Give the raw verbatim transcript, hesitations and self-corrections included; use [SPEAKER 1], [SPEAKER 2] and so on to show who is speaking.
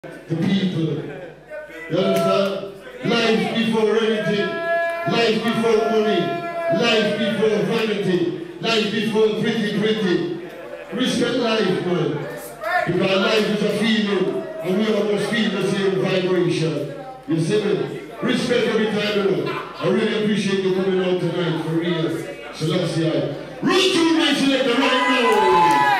[SPEAKER 1] the people. You understand? Life before anything. Life before money. Life before vanity. Life before pretty pretty. Respect life, man. Because life is a feeling, and we all must feel the same vibration. You see me? Respect every time, you know. I really appreciate you coming out tonight, for real. Selassie. Run to my selector right now!